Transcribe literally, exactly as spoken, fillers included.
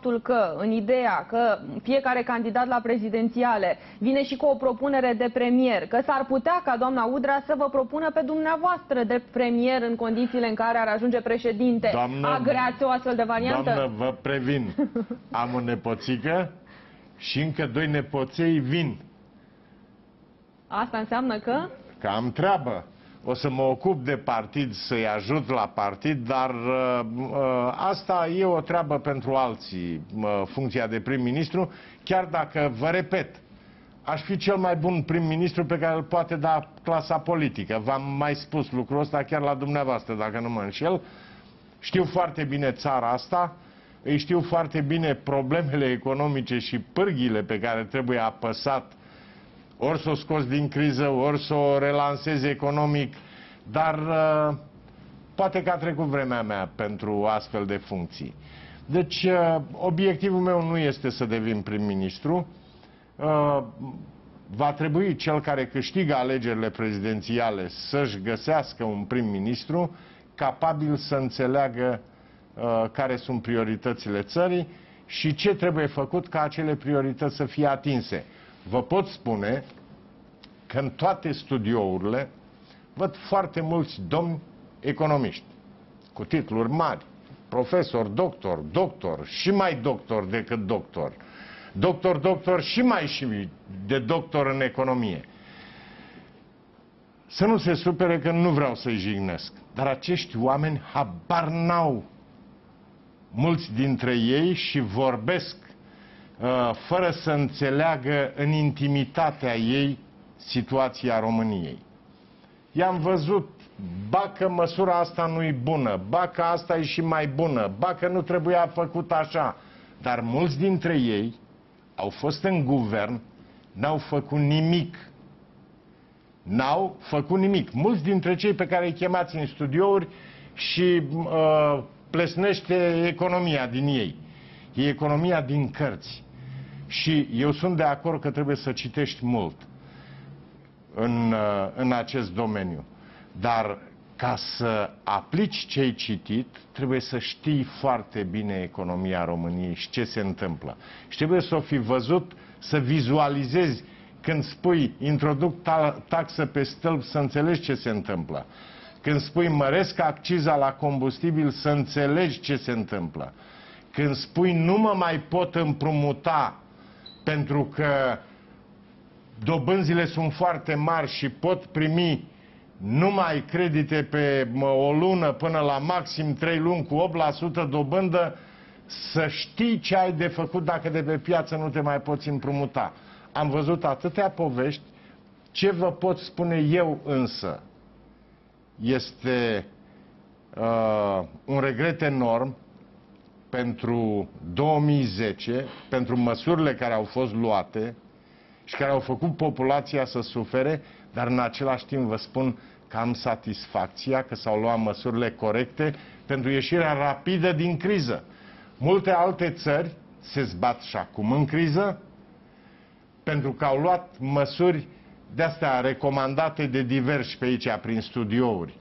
că în ideea că fiecare candidat la prezidențiale vine și cu o propunere de premier, că s-ar putea ca doamna Udrea să vă propună pe dumneavoastră de premier în condițiile în care ar ajunge președinte, doamnă, agreați o astfel de variantă? Doamnă, vă previn, am o nepoțică și încă doi nepoței vin. Asta înseamnă că? Că am treabă. O să mă ocup de partid, să-i ajut la partid, dar uh, uh, asta e o treabă pentru alții, uh, funcția de prim-ministru, chiar dacă, vă repet, aș fi cel mai bun prim-ministru pe care îl poate da clasa politică. V-am mai spus lucrul ăsta chiar la dumneavoastră, dacă nu mă înșel. Știu foarte bine țara asta, îi știu foarte bine problemele economice și pârghile pe care trebuie apăsat ori să o scoți din criză, ori să o relansezi economic, dar uh, poate că a trecut vremea mea pentru astfel de funcții. Deci, uh, obiectivul meu nu este să devin prim-ministru. Uh, va trebui cel care câștigă alegerile prezidențiale să-și găsească un prim-ministru capabil să înțeleagă uh, care sunt prioritățile țării și ce trebuie făcut ca acele priorități să fie atinse. Vă pot spune că în toate studiourile văd foarte mulți domni economiști cu titluri mari, profesor, doctor, doctor și mai doctor decât doctor, doctor, doctor și mai și de doctor în economie. Să nu se supere că nu vreau să-i jignesc, dar acești oameni habar n-au, mulți dintre ei, și vorbesc fără să înțeleagă în intimitatea ei situația României. I-am văzut, ba că măsura asta nu-i bună, ba că asta e și mai bună, ba că nu trebuia făcut așa. Dar mulți dintre ei au fost în guvern, n-au făcut nimic. N-au făcut nimic. Mulți dintre cei pe care îi chemați în studiouri și uh, plesnește economia din ei. E economia din cărți. Și eu sunt de acord că trebuie să citești mult în, în acest domeniu. Dar ca să aplici ce ai citit, trebuie să știi foarte bine economia României și ce se întâmplă. Și trebuie să o fi văzut, să vizualizezi când spui introduc ta taxă pe stâlp, să înțelegi ce se întâmplă. Când spui măresc acciza la combustibil, să înțelegi ce se întâmplă. Când spui nu mă mai pot împrumuta pentru că dobânzile sunt foarte mari și pot primi numai credite pe o lună până la maxim trei luni cu opt la sută dobândă, să știi ce ai de făcut dacă de pe piață nu te mai poți împrumuta. Am văzut atâtea povești. Ce vă pot spune eu însă este uh, un regret enorm pentru două mii zece, pentru măsurile care au fost luate și care au făcut populația să sufere, dar în același timp vă spun că am satisfacția că s-au luat măsurile corecte pentru ieșirea rapidă din criză. Multe alte țări se zbat și acum în criză pentru că au luat măsuri de-astea recomandate de diversi pe aici prin studiouri.